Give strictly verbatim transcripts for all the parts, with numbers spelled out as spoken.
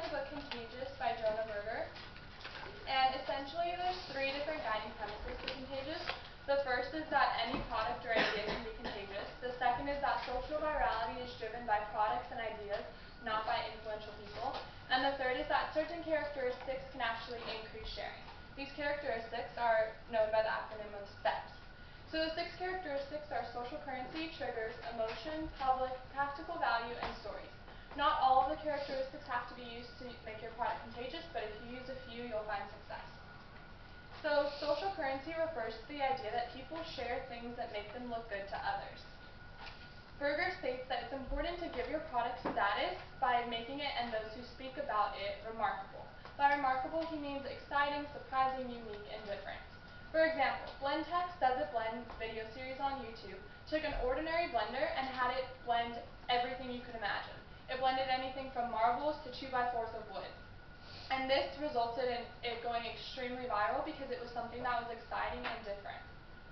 read the book Contagious by Jonah Berger. And essentially there's three different guiding premises to Contagious. The first is that any product or idea can be contagious. The second is that social virality is driven by products and ideas, not by influential people. And the third is that certain characteristics can actually increase sharing. These characteristics are known by the acronym of STEPS. So the six characteristics are social currency, triggers, emotion, public, practical value, and stories. Not all of the characteristics have to be used to make your product contagious, but if you use a few, you'll find success. So social currency refers to the idea that people share things that make them look good to others. Berger states that it's important to give your product status by making it and those who speak about it remarkable. By remarkable, he means exciting, surprising, unique, and different. For example, BlendText Does It Blend video series on YouTube took an ordinary blender and had it blend everything you could imagine. It blended anything from marbles to two by fours of wood. And this resulted in it going extremely viral because it was something that was exciting and different.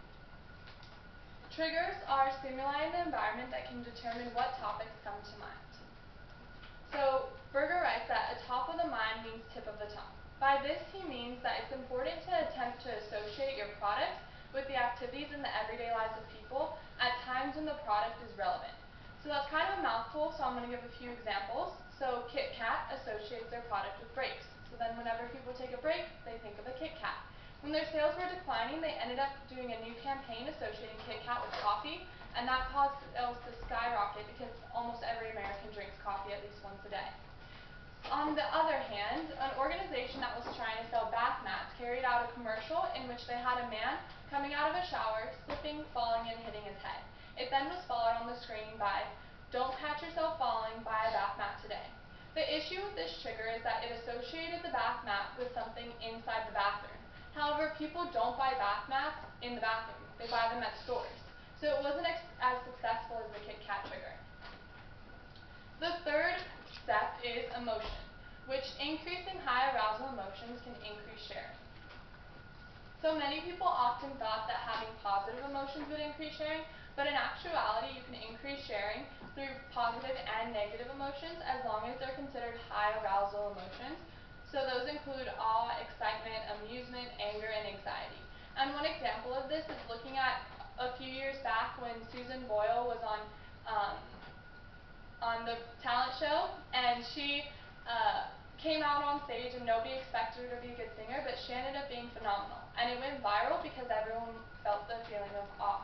Triggers are stimuli in the environment that can determine what topics come to mind. So Berger writes that a top of the mind means tip of the tongue. By this he means that it's important to attempt to associate your product with the activities in the everyday lives of people at times when the product is relevant. So that's kind of a mouthful, so I'm going to give a few examples. So Kit Kat associates their product with breaks. So then whenever people take a break, they think of a Kit Kat. When their sales were declining, they ended up doing a new campaign associating Kit Kat with coffee, and that caused sales to skyrocket because almost every American drinks coffee at least once a day. On the other hand, an organization that was trying to sell bath mats carried out a commercial in which they had a man coming out of a shower, slipping, falling, and hitting his head. It then was followed on the screen by, "Don't catch yourself falling, buy a bath mat today." The issue with this trigger is that it associated the bath mat with something inside the bathroom. However, people don't buy bath mats in the bathroom. They buy them at stores. So it wasn't ex as successful as the Kit Kat trigger. The third step is emotion, which increasing high arousal emotions can increase sharing. So many people often thought that having positive emotions would increase sharing, but in actuality you can increase sharing through positive and negative emotions as long as they're considered high arousal emotions. So those include awe, excitement, amusement, anger, and anxiety. And one example of this is looking at a few years back when Susan Boyle was on um, on the talent show, and she uh, came out on stage and nobody expected her to be a good singer, but she ended up being phenomenal. And it went viral because everyone felt the feeling of awe.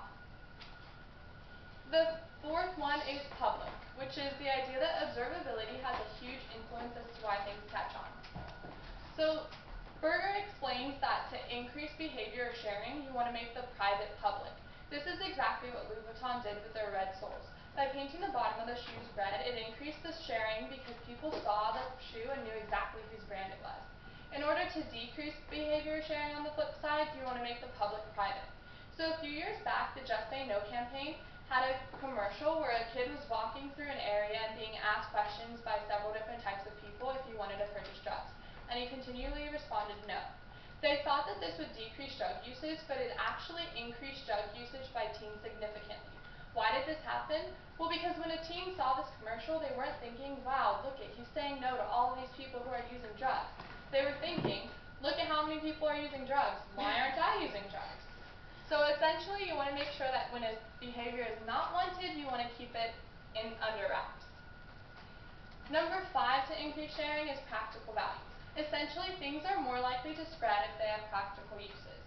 The fourth one is public, which is the idea that observability has a huge influence as to why things catch on. So Berger explains that to increase behavior or sharing, you want to make the private public. This is exactly what Louis Vuitton did with their red soles. By painting the bottom of the shoes red, it increased the sharing because people saw the shoe and knew exactly whose brand it was. In order to decrease behavior sharing on the flip side, you want to make the public private. So a few years back, the Just Say No campaign had a commercial where a kid was walking through an area and being asked questions by several different types of people if he wanted to purchase drugs. And he continually responded no. They thought that this would decrease drug usage, but it actually increased drug usage by teens significantly. Why did this happen? Well, because when a teen saw this commercial, they weren't thinking, wow, look it, he's saying no to all of these people who are using drugs. They were thinking, look at how many people are using drugs. Why aren't I using drugs? So essentially, you want to make sure that when a behavior is not wanted, you want to keep it in under wraps. Number five to increase sharing is practical value. Essentially, things are more likely to spread if they have practical uses.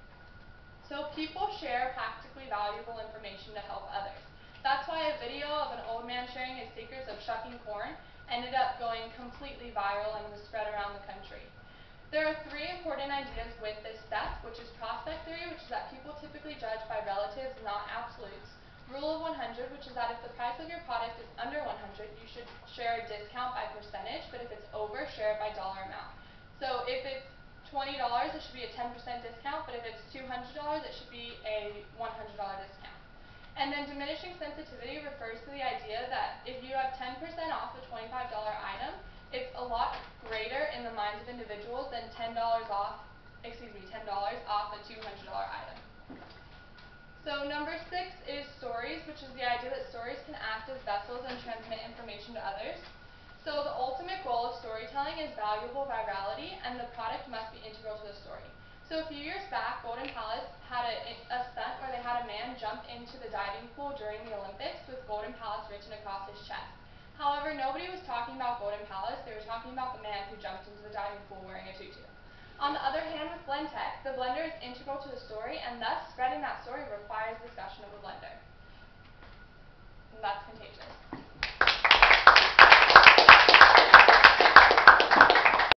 So people share practically valuable information to help others. That's why a video of an old man sharing his secrets of shucking corn ended up going completely viral and was spread around the country. There are three important ideas with this step, which is prospect theory, which is that people typically judge by relatives, not absolutes. Rule of one hundred, which is that if the price of your product is under one hundred, you should share a discount by percentage, but if it's over, share it by dollar amount. So if it's twenty dollars, it should be a ten percent discount, but if it's two hundred dollars, it should be a one hundred dollar discount. And then diminishing sensitivity refers to the idea that if you have ten percent off a twenty-five dollar item, it's a lot greater in the minds of individuals than ten dollars off, excuse me, ten dollars off a two hundred dollar item. So number six is stories, which is the idea that stories can act as vessels and transmit information to others. So the ultimate goal of storytelling is valuable virality, and the product must be integral to the story. So a few years back, Golden Palace had a, a stunt where they had a man jump into the diving pool during the Olympics with Golden Palace written across his chest. However, nobody was talking about Golden Palace, they were talking about the man who jumped into the diving pool wearing a tutu. On the other hand, with Blendtec, the blender is integral to the story, and thus spreading that story requires discussion of the blender. And that's Contagious.